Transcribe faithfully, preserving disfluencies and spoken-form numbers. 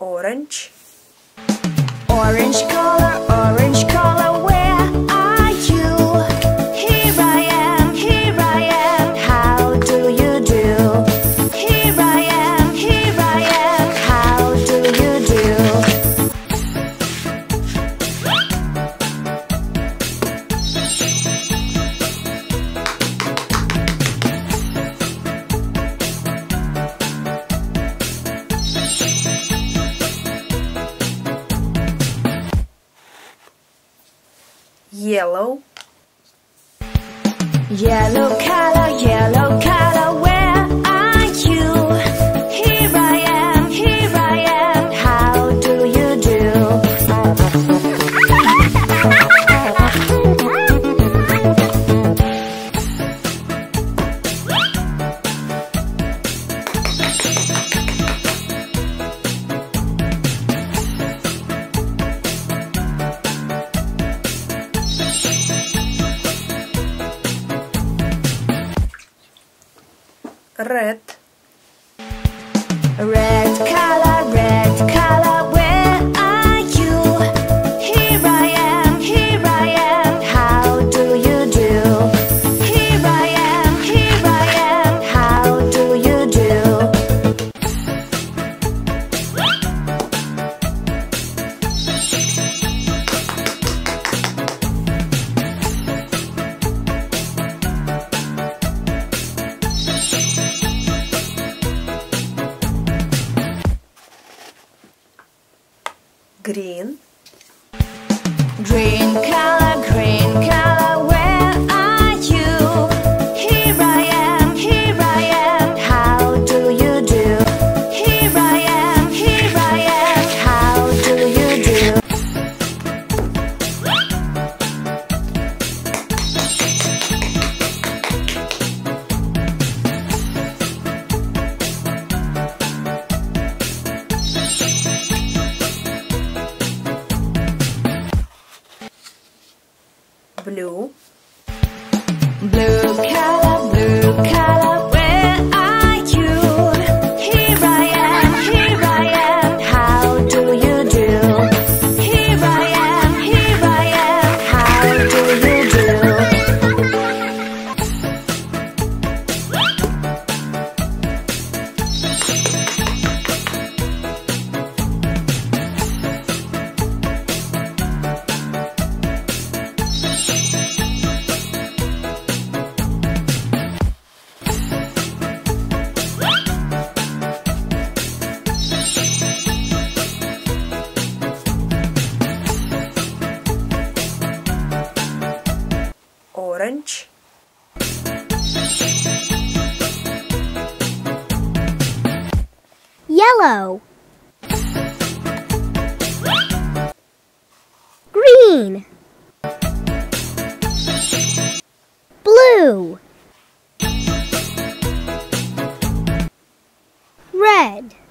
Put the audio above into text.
Orange. Orange color, orange color, where are you? Here I am, here I am, how do you do? Here I am, here I am, how do you do? Yellow. Yellow color, yellow color, where are you? Here I am, here I am, how do you do? Red. Red color, red color, where are you? Here I am, here I am, how do you do? Here I am, here I am, how do you do? Green. Green color, green color, where are you? Here I am, here I am, how do you do? Here I am, here I am, how do you do? Blue. Blue color, blue color, where are you? Here I am, here I am, how do you do? Here I am, here I am, how do you do? Orange. Yellow. Green. Blue. Red.